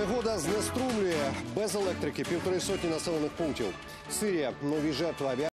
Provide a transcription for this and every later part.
Негода знеструмлює без електрики 150 населених пунктів. Сирія – нові жертви авіації.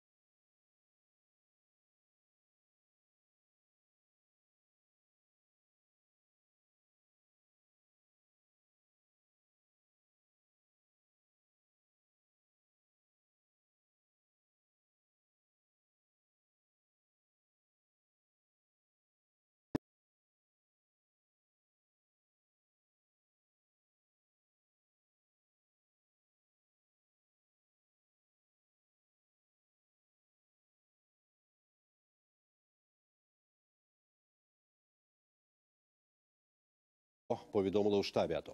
Повідомили у штабі АТО.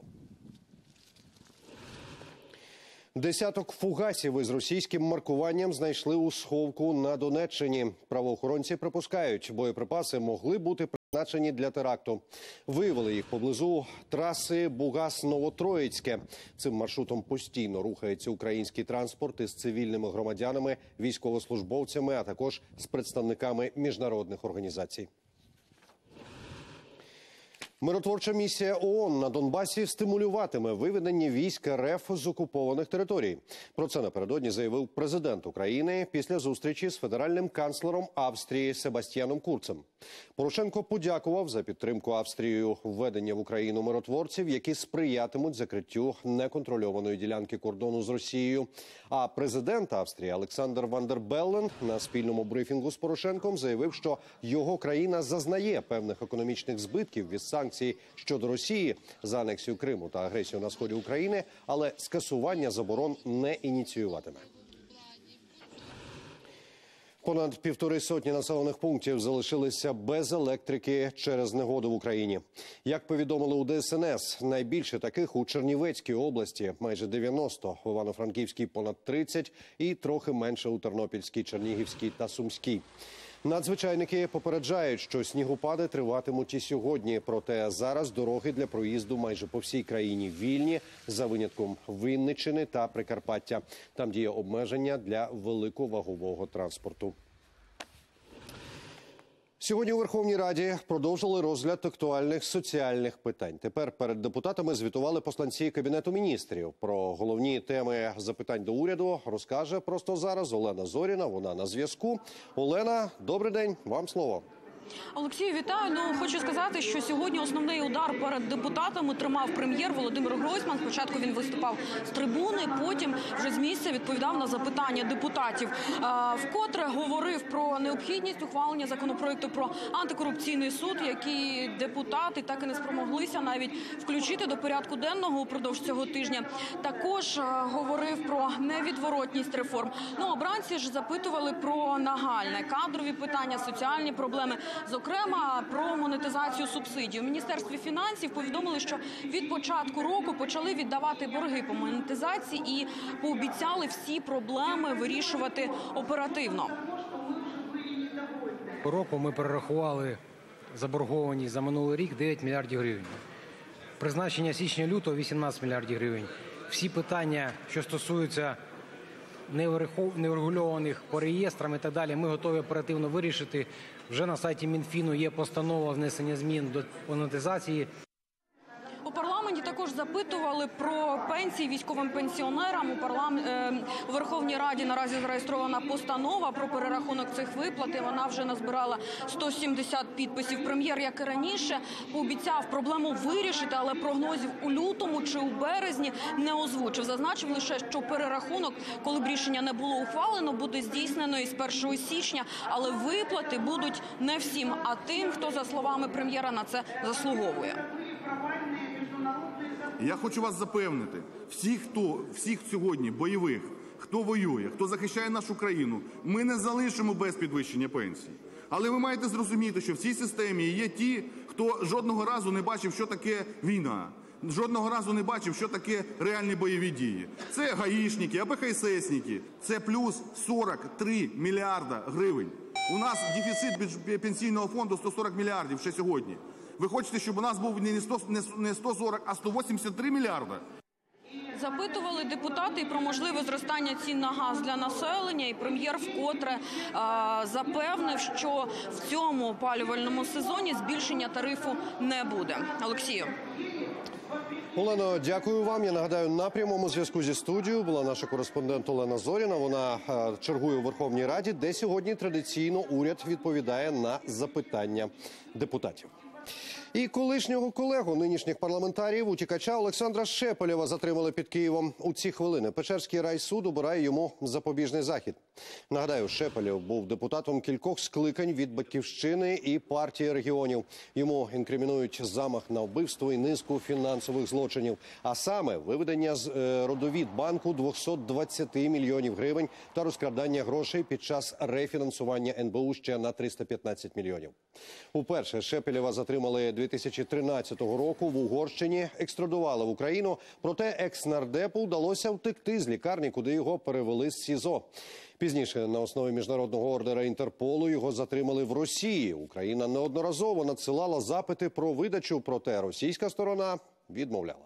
Десяток фугасів із російським маркуванням знайшли у сховку на Донеччині. Правоохоронці припускають, боєприпаси могли бути призначені для теракту. Виявили їх поблизу траси Бугас-Новотроїцьке. Цим маршрутом постійно рухається український транспорт із цивільними громадянами, військовослужбовцями, а також з представниками міжнародних організацій. Миротворча місія ООН на Донбасі стимулюватиме виведення військ РФ з окупованих територій. Про це напередодні заявив президент України після зустрічі з федеральним канцлером Австрії Себастьяном Курцем. Порошенко подякував за підтримку Австрією введення в Україну миротворців, які сприятимуть закриттю неконтрольованої ділянки кордону з Росією. А президент Австрії Олександр Ван дер Беллен на спільному брифінгу з Порошенком заявив, що його країна зазнає певних економічних збитків від санкцій щодо Росії за анексію Криму та агресію на сході України, але скасування заборон не ініціюватиме. Понад 150 населених пунктів залишилися без електрики через негоду в Україні. Як повідомили у ДСНС, найбільше таких у Чернівецькій області – майже 90, в Івано-Франківській – понад 30 і трохи менше у Тернопільській, Чернігівській та Сумській. Надзвичайники попереджають, що снігопади триватимуть і сьогодні. Проте зараз дороги для проїзду майже по всій країні вільні, за винятком Вінниччини та Прикарпаття. Там діє обмеження для великовагового транспорту. Сьогодні у Верховній Раді продовжили розгляд актуальних соціальних питань. Тепер перед депутатами звітували посланці Кабінету міністрів. Про головні теми запитань до уряду розкаже просто зараз Олена Зоріна. Вона на зв'язку. Олена, добрий день, вам слово. Олексію, вітаю. Хочу сказати, що сьогодні основний удар перед депутатами тримав прем'єр Володимир Гройсман. Спочатку він виступав з трибуни, потім вже з місця відповідав на запитання депутатів. Вкотре говорив про необхідність ухвалення законопроекту про антикорупційний суд, який депутати так і не спромоглися навіть включити до порядку денного упродовж цього тижня. Також говорив про невідворотність реформ. Обранці ж запитували про нагальне кадрові питання, соціальні проблеми. Зокрема, про монетизацію субсидій. У Міністерстві фінансів повідомили, що від початку року почали віддавати борги по монетизації і пообіцяли всі проблеми вирішувати оперативно. Року ми перерахували заборгованість за минулий рік 9 мільярдів гривень. Призначення січня-лютого – 18 мільярдів гривень. Всі питання, що стосуються нерегульованих по реєстрам і так далі, ми готові оперативно вирішити. Вже на сайті Мінфіну є постанова внесення змін до монетизації. У парламенті також запитували про пенсії військовим пенсіонерам. У Верховній Раді наразі зареєстрована постанова про перерахунок цих виплат. Вона вже назбирала 170 підписів. Прем'єр, як і раніше, пообіцяв проблему вирішити, але прогнозів у лютому чи у березні не озвучив. Зазначив лише, що перерахунок, коли б рішення не було ухвалено, буде здійснено із 1 січня. Але виплати будуть не всім, а тим, хто, за словами прем'єра, на це заслуговує. Я хочу вас запевнити, всіх сьогодні бойових, хто воює, хто захищає нашу країну, ми не залишимо без підвищення пенсій. Але ви маєте зрозуміти, що в цій системі є ті, хто жодного разу не бачив, що таке війна, жодного разу не бачив, що таке реальні бойові дії. Це гаїшники, АБХССники, це плюс 43 мільярда гривень. У нас дефіцит пенсійного фонду 140 мільярдів ще сьогодні. Ви хочете, щоб у нас був не 140, а 183 мільярда? Запитували депутати і про можливе зростання цін на газ для населення, і прем'єр вкотре запевнив, що в цьому опалювальному сезоні збільшення тарифу не буде. Олексію. Олено, дякую вам. Я нагадаю, на прямому зв'язку зі студією була наша кореспондент Олена Зоріна. Вона чергує у Верховній Раді, де сьогодні традиційно уряд відповідає на запитання депутатів. І колишнього колегу нинішніх парламентарів, утікача Олександра Шепелєва затримали під Києвом. У ці хвилини Печерський райсуд обирає йому запобіжний захід. Нагадаю, Шепелєв був депутатом кількох скликань від «Батьківщини» і партії регіонів. Йому інкримінують замах на вбивство і низку фінансових злочинів. А саме виведення з родовід банку 220 мільйонів гривень та розкрадання грошей під час рефінансування НБУ ще на 315 мільйонів. Уперше Шепелєва затримали 2013 року в Угорщині, екстрадували в Україну, проте екс-нардепу вдалося втекти з лікарні, куди його перевели з СІЗО. Пізніше на основі міжнародного ордера Інтерполу його затримали в Росії. Україна неодноразово надсилала запити про видачу, проте російська сторона відмовляла.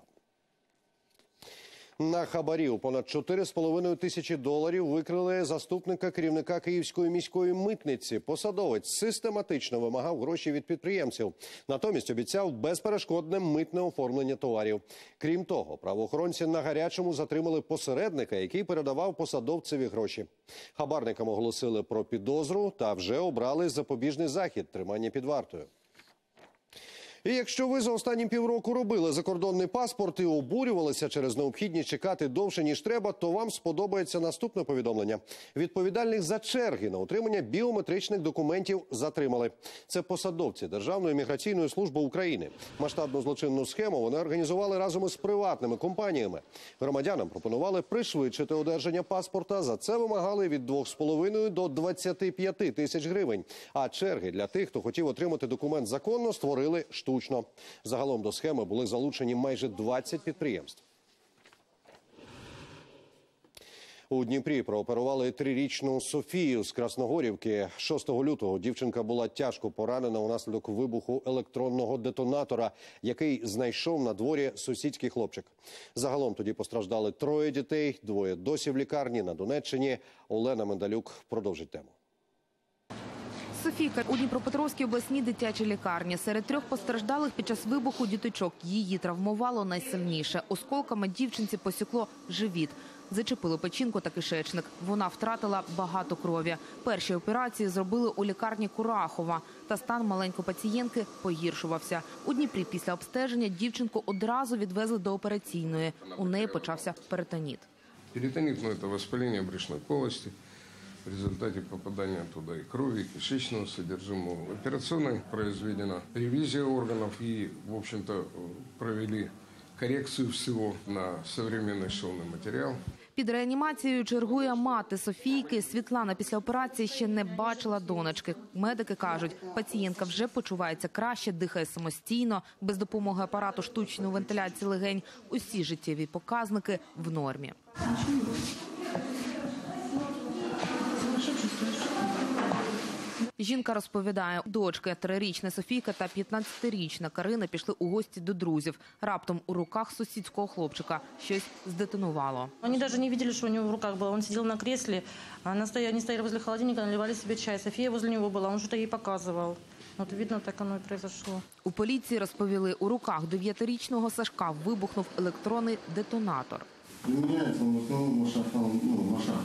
На хабарі у понад 4,5 тисячі доларів викрили заступника керівника Київської міської митниці. Посадовець систематично вимагав гроші від підприємців. Натомість обіцяв безперешкодне митне оформлення товарів. Крім того, правоохоронці на гарячому затримали посередника, який передавав посадовцеві гроші. Хабарникам оголосили про підозру та вже обрали запобіжний захід – тримання під вартою. І якщо ви за останні півроку робили закордонний паспорт і обурювалися через необхідність чекати довше, ніж треба, то вам сподобається наступне повідомлення. Відповідальних за черги на отримання біометричних документів затримали. Це посадовці Державної міграційної служби України. Масштабну злочинну схему вони організували разом із приватними компаніями. Громадянам пропонували пришвидшити одержання паспорта. За це вимагали від 2,5 до 25 тисяч гривень. А черги для тих, хто хотів отримати документ законно, створили штучно. Загалом до схеми були залучені майже 20 підприємств. У Дніпрі прооперували 3-річну Софію з Красногорівки. 6 лютого дівчинка була тяжко поранена унаслідок вибуху електронного детонатора, який знайшов на дворі сусідський хлопчик. Загалом тоді постраждали 3 дітей, 2 досі в лікарні на Донеччині. Олена Мендалюк продовжить тему. Софійка у Дніпропетровській обласній дитячій лікарні. Серед 3 постраждалих під час вибуху діточок. Її травмувало найсильніше. Осколками дівчинці посікло живіт. Зачепило печінку та кишечник. Вона втратила багато крові. Перші операції зробили у лікарні Курахова. Та стан маленької пацієнтки погіршувався. У Дніпрі після обстеження дівчинку одразу відвезли до операційної. У неї почався перитоніт. Перитонит – это воспаление брюшной полости. В результате попадания туда и крови, и кишечного содержимого. В операционной произведена ревизия органов и, в общем-то, провели коррекцию всего на современный шовный материал. Під реанімацією чергує мати Софійки. Світлана після операції ще не бачила донечки. Медики кажуть, пацієнтка вже почувається краще, дихає самостійно, без допомоги апарату штучної вентиляції легень. Усі життєві показники в нормі. Жінка розповідає, дочки 3-річна Софійка та 15-річна Карина пішли у гості до друзів. Раптом у руках сусідського хлопчика щось здетонувало. Они даже не видели, что у него в руках было. Он сидел на кресле, они стояли возле холодильника, наливали себе чай. София возле него была, он что-то ей показывал. Вот видно, так оно и произошло. У поліції розповіли, у руках 9-річного Сашка вибухнув електронний детонатор. Применяется в основном на шахтах.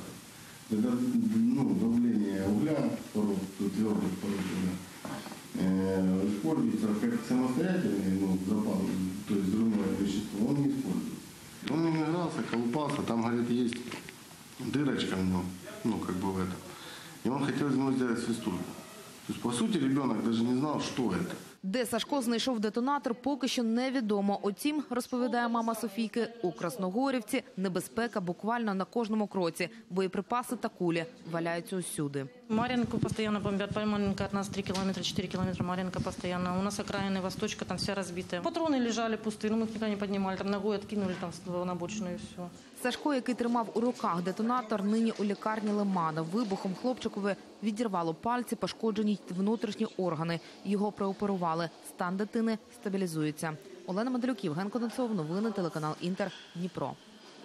Давление угля, твердых пород, используется как самостоятельный запал, то есть взрывное вещество, он не используется. Он не игрался, колупался, там, говорит, есть дырочка в нем, как бы в этом. И он хотел из него сделать свистульку. То есть, по сути, ребенок даже не знал, что это. Де Сашко знайшов детонатор, поки що невідомо. Утім, розповідає мама Софійки, у Красногорівці небезпека буквально на кожному кроці. Боєприпаси та кулі валяються усюди. Мар'їнку постійно бомбять. Мар'їнка від нас 3 кілометри, 4 кілометри. Мар'їнка постійно. У нас окраїни Восточка, там вся розбита. Патрони лежали пусті, ми їх ніколи не піднімали. Там ногою відкинули на обочину і все. Сашко, який тримав у руках детонатор, нині у лікарні Лимана. Вибухом хлопчикові відірвало пальці, пошкоджені внутрішні органи. Його прооперували. Стан дитини стабілізується. Олена Мендалюк, Євген Конденцов. Новини телеканал Інтер. Дніпро.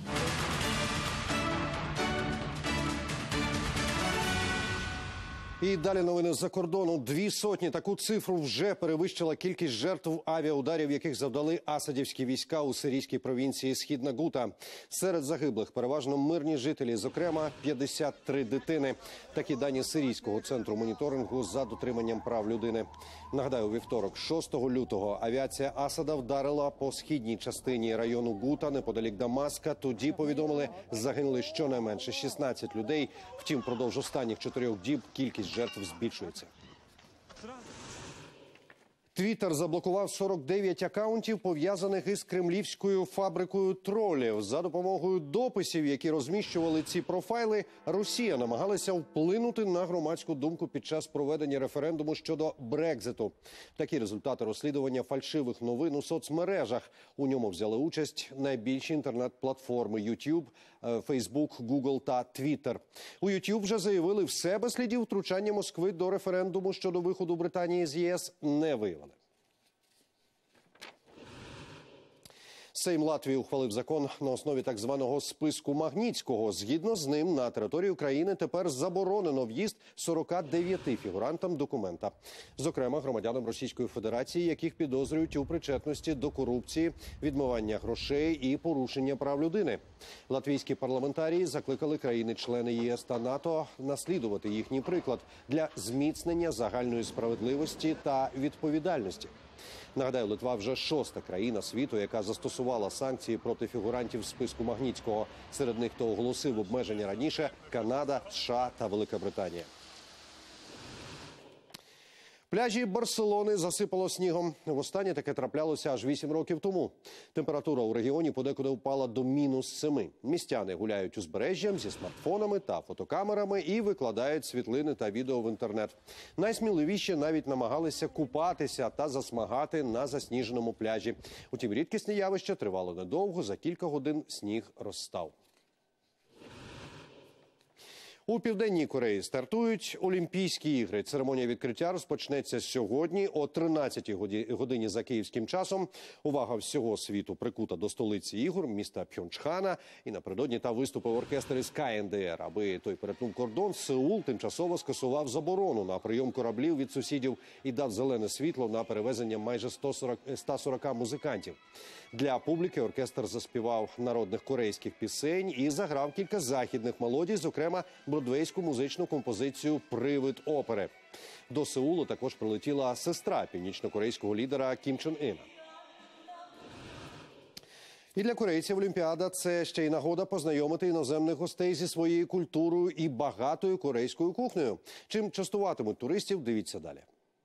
І далі новини з-за кордону. 200. Таку цифру вже перевищила кількість жертв авіаударів, яких завдали асадівські війська у сирійській провінції Східна Гута. Серед загиблих переважно мирні жителі, зокрема 53 дитини. Такі дані Сирійського центру моніторингу за дотриманням прав людини. Нагадаю, у вівторок, 6 лютого, авіація Асада вдарила по східній частині району Гута неподалік Дамаска. Тоді, повідомили, загинули щонайменше 16 людей. Втім, впродовж останніх 4 діб кількість жертв збільшується. Твіттер заблокував 49 акаунтів, пов'язаних із кремлівською фабрикою тролів. За допомогою дописів, які розміщували ці профайли, Росія намагалася вплинути на громадську думку під час проведення референдуму щодо Брекзиту. Такі результати розслідування фальшивих новин у соцмережах. У ньому взяли участь найбільші інтернет-платформи YouTube, Facebook, Google та Twitter. У YouTube вже заявили, все без слідів втручання Москви до референдуму щодо виходу Британії з ЄС не виявили. Сейм Латвії ухвалив закон на основі так званого списку Магнітського. Згідно з ним, на території України тепер заборонено в'їзд 49 фігурантам документа. Зокрема, громадянам Російської Федерації, яких підозрюють у причетності до корупції, відмивання грошей і порушення прав людини. Латвійські парламентарії закликали країни-члени ЄС та НАТО наслідувати їхній приклад для зміцнення загальної справедливості та відповідальності. Нагадаю, Литва вже 6-та країна світу, яка застосувала санкції проти фігурантів в списку Магнітського. Серед них, хто оголосив обмеження раніше – Канада, США та Велика Британія. Пляжі Барселони засипало снігом. Востаннє таке траплялося аж 8 років тому. Температура у регіоні подекуди впала до -7. Містяни гуляють узбережжям зі смартфонами та фотокамерами і викладають світлини та відео в інтернет. Найсміливіші навіть намагалися купатися та засмагати на засніженому пляжі. Утім, рідкісне явище тривало недовго. За кілька годин сніг розстав. У Південній Кореї стартують Олімпійські ігри. Церемонія відкриття розпочнеться сьогодні о 13-й годині за київським часом. Увага всього світу прикута до столиці ігор, міста Пхьончхана. І напередодні там виступив оркестр із КНДР. Аби той перетнув кордон, Сеул тимчасово скасував заборону на прийом кораблів від сусідів і дав зелене світло на перевезення майже 140 музикантів. Для публіки оркестр заспівав народних корейських пісень і заграв кілька західних мелодій, зокрема бродвейську музичну композицію «Привид опери». До Сеулу також прилетіла сестра північно-корейського лідера Кім Чен Іна. І для корейців Олімпіада – це ще й нагода познайомити іноземних гостей зі своєю культурою і багатою корейською кухнею. Чим частуватимуть туристів, дивіться далі.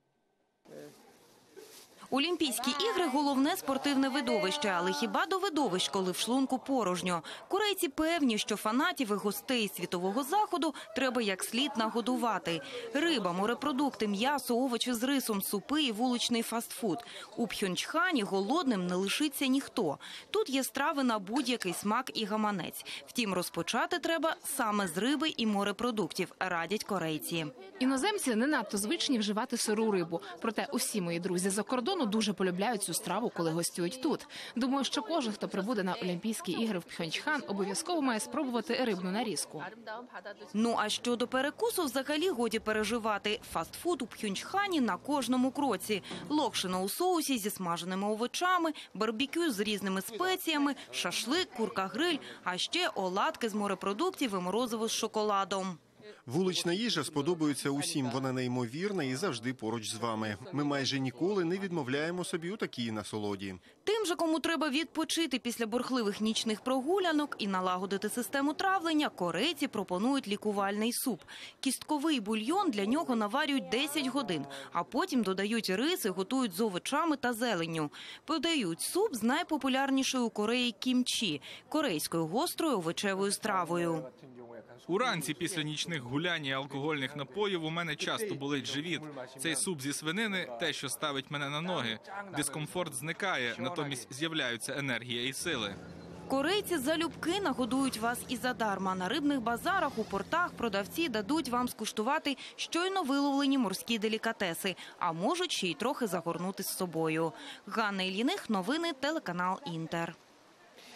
Олімпійські ігри – головне спортивне видовище, але хіба до видовищ, коли в шлунку порожньо? Корейці певні, що фанатів і гостей світового заходу треба як слід нагодувати. Риба, морепродукти, м'ясо, овочі з рисом, супи і вуличний фастфуд. У Пхьончхані голодним не лишиться ніхто. Тут є страви на будь-який смак і гаманець. Втім, розпочати треба саме з риби і морепродуктів, радять корейці. Іноземці не надто звичні вживати сиру рибу. Проте усі мої друзі за кордону дуже полюбляють цю страву, коли гостюють тут. Думаю, що кожен, хто прибуде на Олімпійські ігри в Пхьончхан, обов'язково має спробувати рибну нарізку. Ну а щодо перекусу, взагалі годі переживати. Фастфуд у Пхьончхані на кожному кроці. Локшина у соусі зі смаженими овочами, барбекю з різними спеціями, шашлик, курка-гриль, а ще оладки з морепродуктів і морозиво з шоколадом. Вулична їжа сподобається усім, вона неймовірна і завжди поруч з вами. Ми майже ніколи не відмовляємо собі у такій насолоді. Тим же, кому треба відпочити після бурхливих нічних прогулянок і налагодити систему травлення, корейці пропонують лікувальний суп. Кістковий бульйон для нього наварюють 10 годин, а потім додають рис і готують з овочами та зеленню. Подають суп з найпопулярнішою у Кореї кімчі – корейською гострою овочевою стравою. Уранці після нічних гулянь і алкогольних напоїв у мене часто болить живіт. Цей суп зі свинини – те, що ставить мене на ноги. Дискомфорт зникає, натомість з'являються енергія і сили. Корейці залюбки нагодують вас і задарма. На рибних базарах, у портах продавці дадуть вам скуштувати щойно виловлені морські делікатеси, а можуть ще й трохи загорнути з собою. Ганна Іліних, новини, телеканал «Інтер».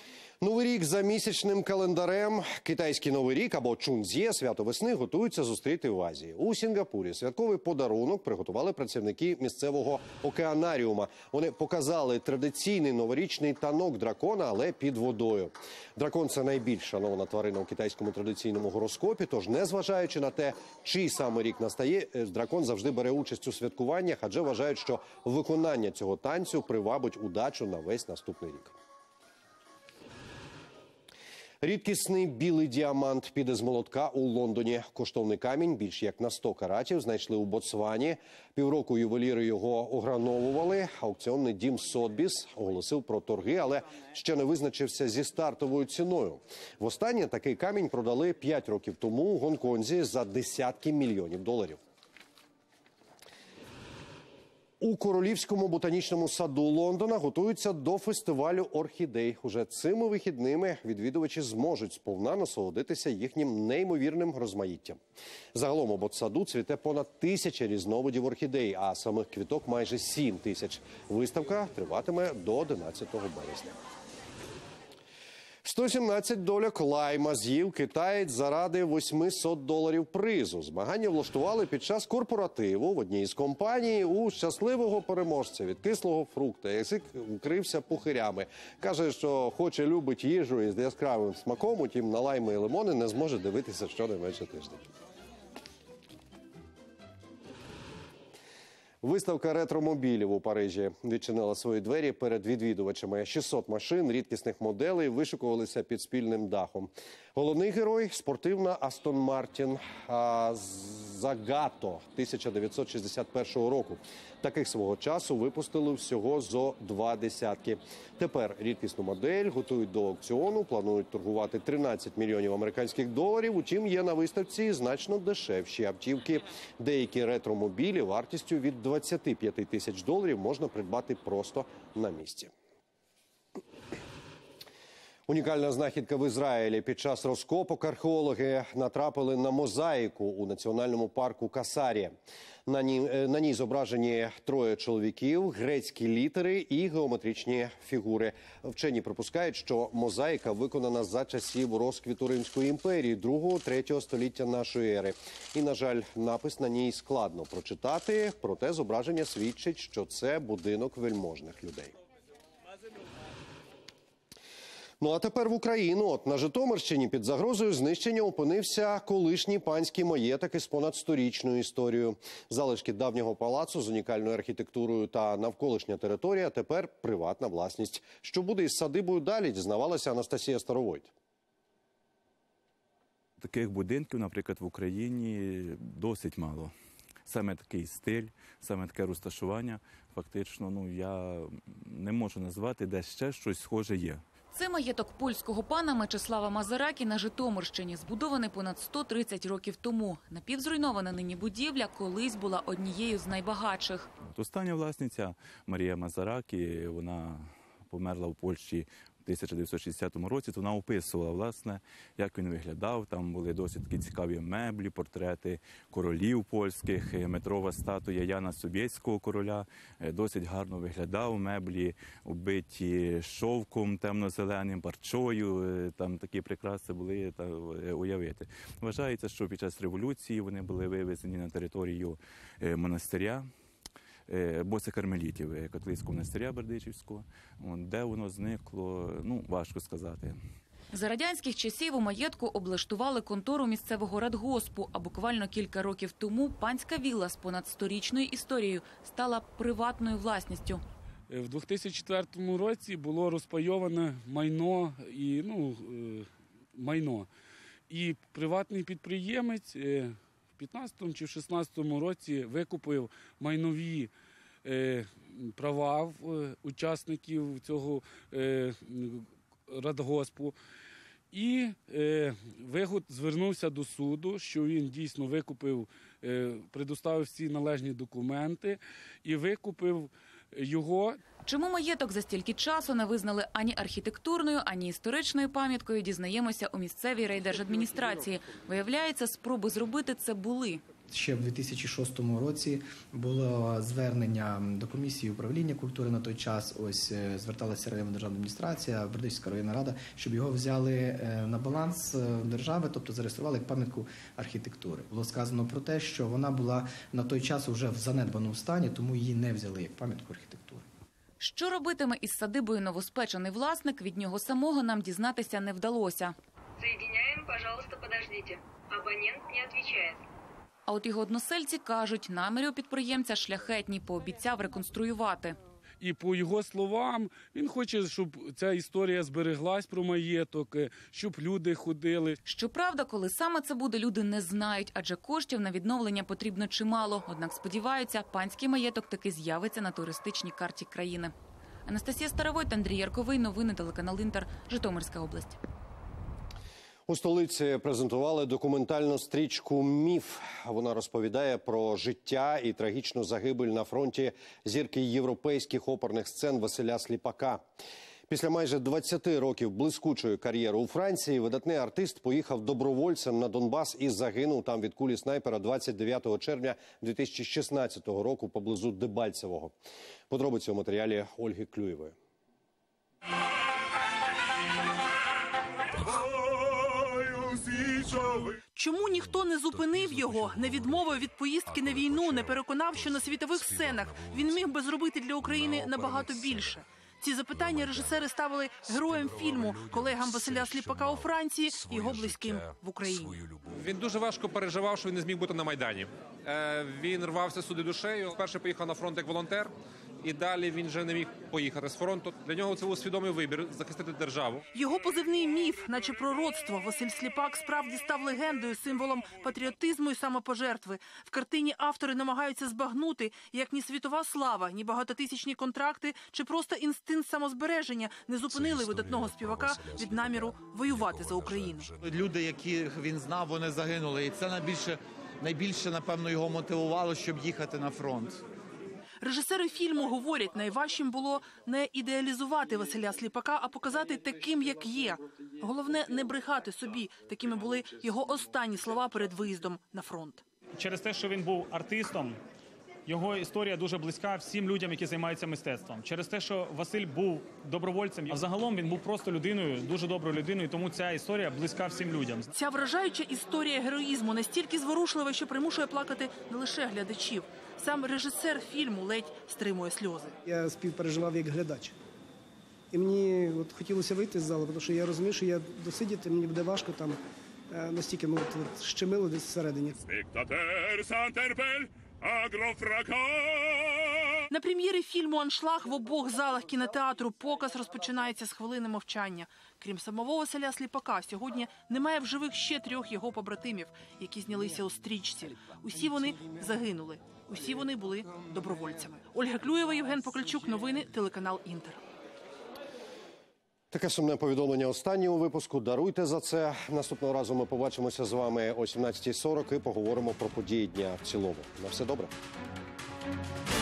Новий рік за місячним календарем. Китайський Новий рік або Чунцзє, свято весни, готуються зустріти в Азії. У Сінгапурі святковий подарунок приготували працівники місцевого океанаріума. Вони показали традиційний новорічний танок дракона, але під водою. Дракон – це найбільш шанована тварина у китайському традиційному гороскопі, тож незважаючи на те, чий саме рік настає, дракон завжди бере участь у святкуваннях, адже вважають, що виконання цього танцю привабить удачу на весь наступний рік. Рідкісний білий діамант піде з молотка у Лондоні. Коштовний камінь, більш як на 100 каратів, знайшли у Ботсвані. Півроку ювеліри його ограновували. Аукціонний дім Сотбіс оголосив про торги, але ще не визначився зі стартовою ціною. Востаннє такий камінь продали 5 років тому у Гонконзі за десятки мільйонів доларів. У Королівському ботанічному саду Лондона готуються до фестивалю орхідей. Уже цими вихідними відвідувачі зможуть сповна насолодитися їхнім неймовірним розмаїттям. Загалом у ботсаду цвіте понад 1000 різновидів орхідей, а самих квіток майже 7000. Виставка триватиме до 11 березня. 117 дольок лайма з'їв китаєць заради $800 призу. Змагання влаштували під час корпоративу в одній із компаній. У щасливого переможця від кислого фрукта язик вкрився пухирями. Каже, що хоч і любить їжу із яскравим смаком, утім на лайми і лимони не зможе дивитися щонайменше тиждень. Виставка ретромобілів у Парижі відчинила свої двері перед відвідувачами. 600 машин рідкісних моделей вишикувалися під спільним дахом. Головний герой – спортивна Астон Мартін Загато 1961 року. Таких свого часу випустили всього зо 2 десятки. Тепер рідкісну модель готують до аукціону, планують торгувати 13 мільйонів американських доларів. Утім, є на виставці значно дешевші автівки. Деякі ретромобілі вартістю від 25 тисяч доларів можна придбати просто на місці. Унікальна знахідка в Ізраїлі. Під час розкопок археологи натрапили на мозаїку у національному парку Касарія. На ній зображені 3 чоловіків, грецькі літери і геометричні фігури. Вчені припускають, що мозаїка виконана за часів розквіту Римської імперії 2-3 століття нашої ери. І, на жаль, напис на ній складно прочитати, проте зображення свідчить, що це будинок вельможних людей. Ну а тепер в Україну. На Житомирщині під загрозою знищення опинився колишній панський маєток із понад 100-річною історією. Залишки давнього палацу з унікальною архітектурою та навколишня територія тепер приватна власність. Що буде із садибою далі, дізнавалася Анастасія Старовойт. Таких будинків, наприклад, в Україні досить мало. Саме такий стиль, саме таке розташування, фактично, я не можу назвати, де ще щось схоже є. Це маєток польського пана Мечислава Мазаракі на Житомирщині, збудований понад 130 років тому. Напівзруйнована нині будівля колись була однією з найбагатших. Остання власниця Марія Мазаракі, вона померла в Польщі в 1960 році, то вона описувала, власне, як він виглядав. Там були досить такі цікаві меблі, портрети королів польських, метрова статуя Яна Собєського короля. Досить гарно виглядав, меблі оббиті шовком темно-зеленим, парчою. Там такі прикраси були, уявити. Вважається, що під час революції вони були вивезені на територію монастиря. Бо це кармелітів, католицького монастиря Бердичівського. Де воно зникло, важко сказати. За радянських часів у маєтку облаштували контору місцевого радгоспу, а буквально кілька років тому панська вілла з понад 100-річною історією стала приватною власністю. В 2004 році було розпайоване майно. І приватний підприємець в 2015 чи в 2016 році викупив майнові права учасників цього радгоспу. І Вигод звернувся до суду, що він дійсно викупив, предоставив всі належні документи і викупив його. Чому маєток за стільки часу не визнали ані архітектурною, ані історичною пам'яткою, дізнаємося у місцевій райдержадміністрації. Виявляється, спроби зробити це були. Ще в 2006 році було звернення до комісії управління культури на той час. Ось зверталася районна державна адміністрація, Бердичівська районна рада, щоб його взяли на баланс держави, тобто зареєстрували як пам'ятку архітектури. Було сказано про те, що вона була на той час вже в занедбаному стані, тому її не взяли як пам'ятку архітектури. Що робитиме із садибою новоспечений власник, від нього самого нам дізнатися не вдалося. Соединяем, пожалуйста, подождите. Абонент не отвечает. А от його односельці кажуть, наміри у підприємця шляхетні, пообіцяв реконструювати. І по його словам, він хоче, щоб ця історія збереглась про маєток, щоб люди ходили. Щоправда, коли саме це буде, люди не знають, адже коштів на відновлення потрібно чимало. Однак сподіваються, панський маєток таки з'явиться на туристичній карті країни. Анастасія Старовойт, Андрій Ярковий, новини телеканал Інтер, Житомирська область. У столиці презентували документальну стрічку «Міф». Вона розповідає про життя і трагічну загибель на фронті зірки європейських оперних сцен Василя Сліпака. Після майже 20 років блискучої кар'єри у Франції видатний артист поїхав добровольцем на Донбас і загинув там від кулі снайпера 29 червня 2016 року поблизу Дебальцевого. Подробиці у матеріалі Ольги Клюєвої. Чому ніхто не зупинив його, не відмовив від поїздки на війну, не переконав, що на світових сценах він міг би зробити для України набагато більше? Ці запитання режисери ставили героям фільму, колегам Василя Сліпака у Франції і його близьким в Україні. Він дуже важко переживав, що він не зміг бути на Майдані. Він рвався сюди душею. Вперше поїхав на фронт як волонтер, і далі він вже не міг поїхати з фронту. Для нього це був свідомий вибір – захистити державу. Його позивний «Міф», наче пророцтво. Василь Сліпак справді став легендою, символом патріотизму і самопожертви. В картині автори намагаються збагнути, як ні світова слава, ні багатотисячні контракти, чи просто інстинкт самозбереження не зупинили видатного співака від наміру воювати за Україну. Люди, яких він знав, вони загинули. І це найбільше, напевно, його мотивувало, щоб їхати на фронт. Режисери фільму говорять, найважчим було не ідеалізувати Василя Сліпака, а показати таким, як є. Головне, не брехати собі. Такими були його останні слова перед виїздом на фронт. Через те, що він був артистом, його історія дуже близька всім людям, які займаються мистецтвом. Через те, що Василь був добровольцем, а загалом він був просто людиною, дуже доброю людиною, тому ця історія близька всім людям. Ця вражаюча історія героїзму настільки зворушлива, що примушує плакати не лише глядачів. Сам режисер фільму ледь стримує сльози. Я співпереживав як глядач. І мені хотілося вийти з залу, тому що я розумію, що я досидіти, мені буде важко там, настільки щемило десь всередині. На прем'єрі фільму «Аншлаг» в обох залах кінотеатру показ розпочинається з хвилини мовчання. Крім самого Василя Сліпака, сьогодні немає в живих ще 3 його побратимів, які знялися у стрічці. Усі вони загинули. Усі вони були добровольцями. Ольга Клюєва, Євген Покальчук. Новини телеканал Інтер. Таке сумне повідомлення останнього випуску. Даруйте за це. Наступного разу ми побачимося з вами о 17:40 і поговоримо про події дня в цілому. На все добре.